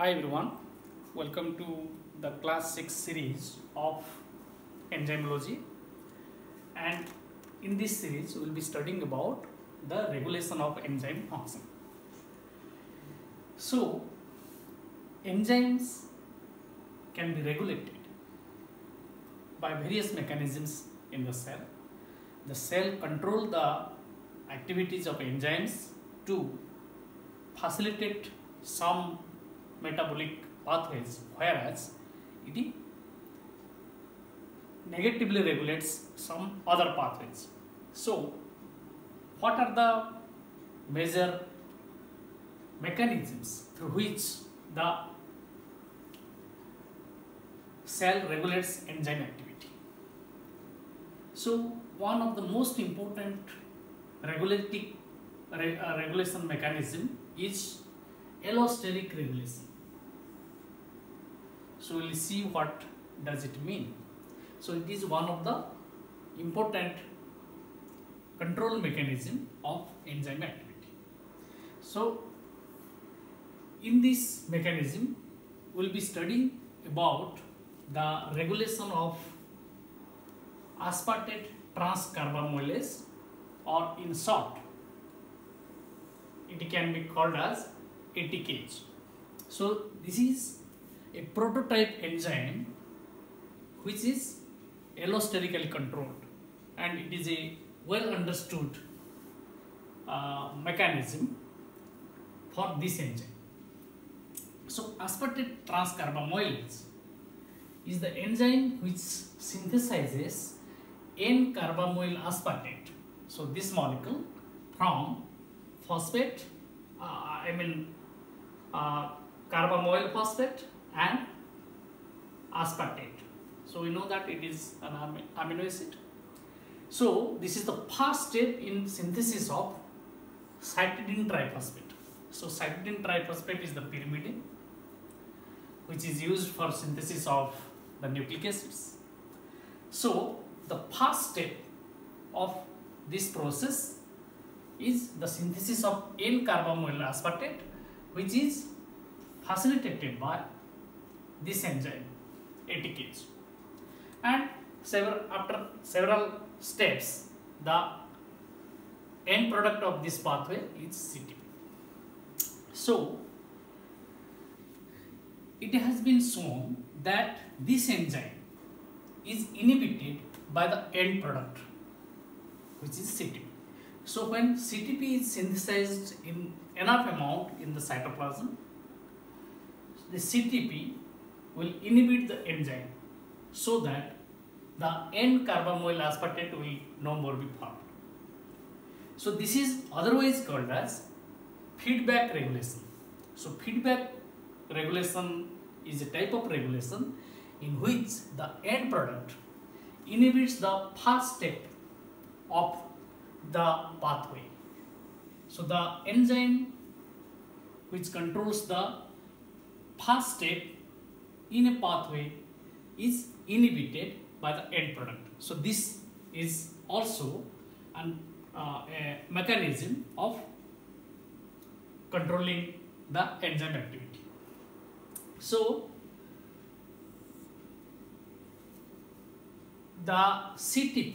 Hi everyone, welcome to the class 6 series of enzymology, and in this series we will be studying about the regulation of enzyme function. So enzymes can be regulated by various mechanisms in the cell. The cell control the activities of enzymes to facilitate some metabolic pathways, whereas it negatively regulates some other pathways. So what are the major mechanisms through which the cell regulates enzyme activity? So one of the most important regulation mechanism is allosteric regulation. So we will see what does it mean. So it is one of the important control mechanism of enzyme activity. So in this mechanism we will be studying about the regulation of aspartate transcarbamylase, or in short it can be called as ATKase. So this is a prototype enzyme which is allosterically controlled, and it is a well understood mechanism for this enzyme. So aspartate transcarbamylase is the enzyme which synthesizes N-carbamyl aspartate. So this molecule from phosphate, carbamyl phosphate and aspartate. So we know that it is an amino acid. So this is the first step in synthesis of cytidine triphosphate. So cytidine triphosphate is the pyrimidine which is used for synthesis of the nucleic acids. So the first step of this process is the synthesis of N-carbamyl aspartate, which is facilitated by this enzyme ATKase. And after several steps, the end product of this pathway is CTP. So it has been shown that this enzyme is inhibited by the end product, which is CTP. So when CTP is synthesized in enough amount in the cytoplasm, the CTP will inhibit the enzyme so that the N-carbamyl aspartate will no more be formed. So this is otherwise called as feedback regulation. So feedback regulation is a type of regulation in which the end product inhibits the first step of the pathway. So the enzyme which controls the first step in a pathway is inhibited by the end product. So this is also a mechanism of controlling the enzyme activity. So the CTP,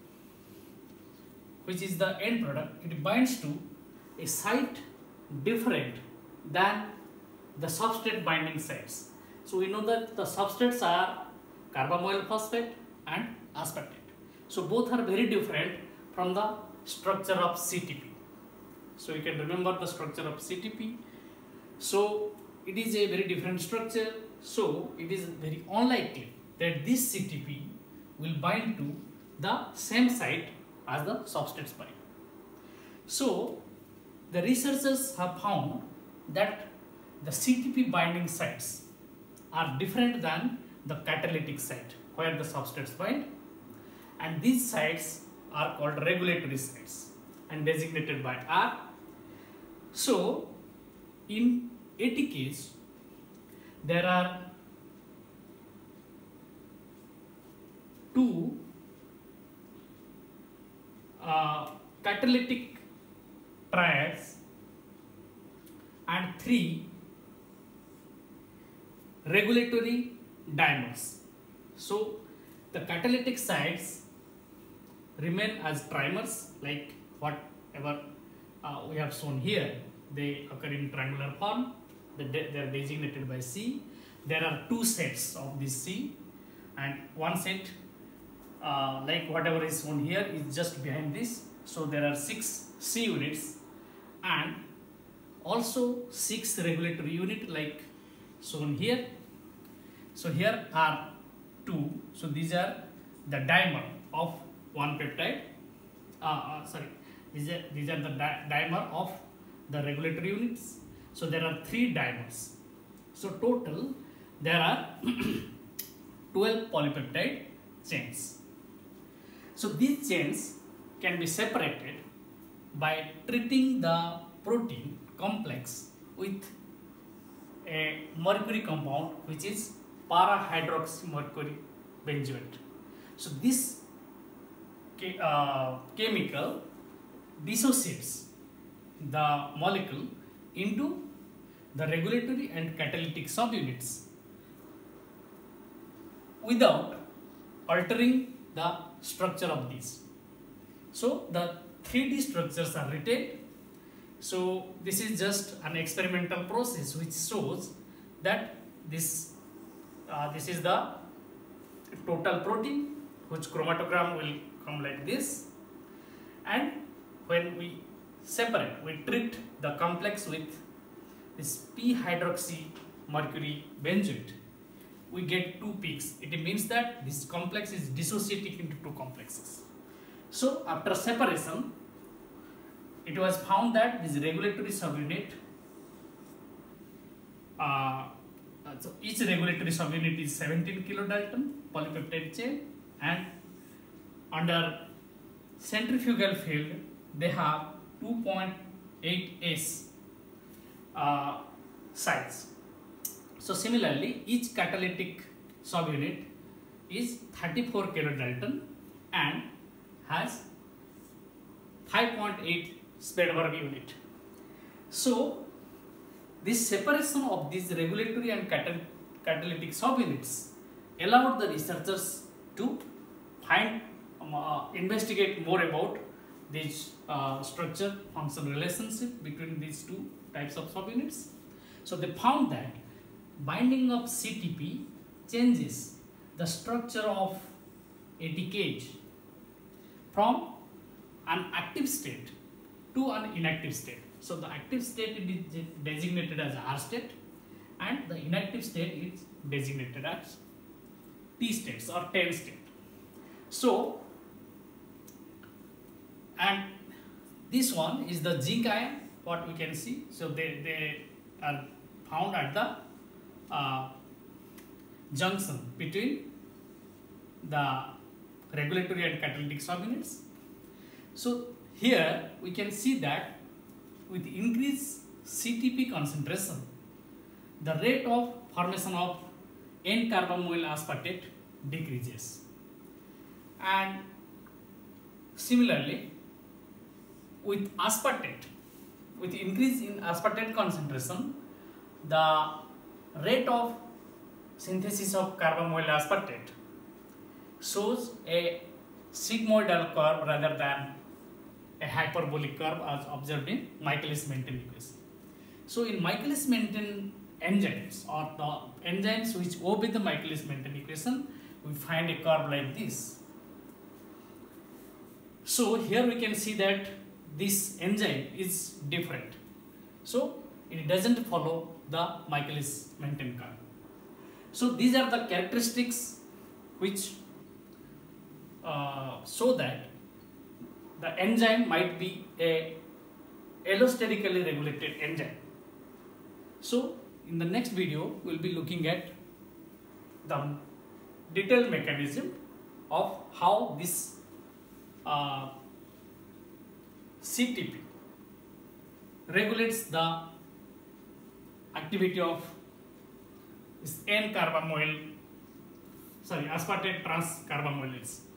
which is the end product, it binds to a site different than the substrate binding sites. So we know that the substrates are carbamyl phosphate and aspartate. So both are very different from the structure of CTP. So you can remember the structure of CTP. So it is a very different structure. So it is very unlikely that this CTP will bind to the same site as the substrates bind. So the researchers have found that the CTP binding sites are different than the catalytic site where the substrates bind, and these sites are called regulatory sites and designated by R. So in ATKase there are two catalytic triads and 3 regulatory dimers. So the catalytic sites remain as trimers, like whatever we have shown here. They occur in triangular form. They are designated by C. There are two sets of this C, and one set like whatever is shown here is just behind this. So there are 6 C units and also 6 regulatory unit like shown here. So here are 2. So these are the dimer of one peptide. These are the dimer of the regulatory units. So there are 3 dimers. So total there are 12 polypeptide chains. So these chains can be separated by treating the protein complex with a mercury compound, which is para-hydroxymercury benzoate. So this chemical dissociates the molecule into the regulatory and catalytic subunits without altering the structure of these. So the 3D structures are retained. So this is just an experimental process which shows that this is the total protein, which chromatogram will come like this, and when we separate, we treat the complex with this p-hydroxymercury benzoate, we get 2 peaks. It means that this complex is dissociating into 2 complexes. So after separation, it was found that this regulatory subunit, so each regulatory subunit is 17 kilodalton polypeptide chain, and under centrifugal field they have 2.8 S size. So similarly, each catalytic subunit is 34 kilodalton and has 5.8 Svedberg unit. So this separation of these regulatory and catalytic subunits allowed the researchers to investigate more about this structure function relationship between these 2 types of subunits. So they found that binding of CTP changes the structure of ATKH from an active state to an inactive state. So the active state is designated as R state and the inactive state is designated as T states or 10 state. So, and this one is the zinc ion, what we can see. So they are found at the junction between the regulatory and catalytic subunits. So here we can see that with increased CTP concentration, the rate of formation of N-carbonyl aspartate decreases. And similarly, with aspartate, with increase in aspartate concentration, the rate of synthesis of carbonyl aspartate shows a sigmoidal curve rather than a hyperbolic curve as observed in Michaelis-Menten equation. So in Michaelis-Menten enzymes, or the enzymes which obey the Michaelis-Menten equation, we find a curve like this. So here we can see that this enzyme is different. So it doesn't follow the Michaelis-Menten curve. So these are the characteristics which show that the enzyme might be a allosterically regulated enzyme. So in the next video, we will be looking at the detailed mechanism of how this CTP regulates the activity of this aspartate transcarbonyls.